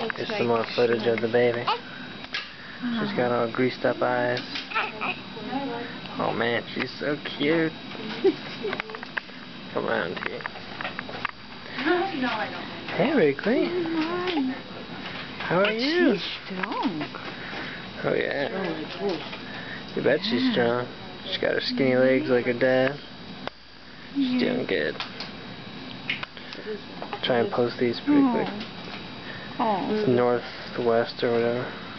Here's some more footage of the baby. She's got all greased up eyes. Oh man, she's so cute. Come around here. Hey Wrigley. How are you? She's strong. Oh yeah. You bet she's strong. She's got her skinny legs like her dad. She's doing good. Try and post these pretty quick. Oh. Northwest or whatever.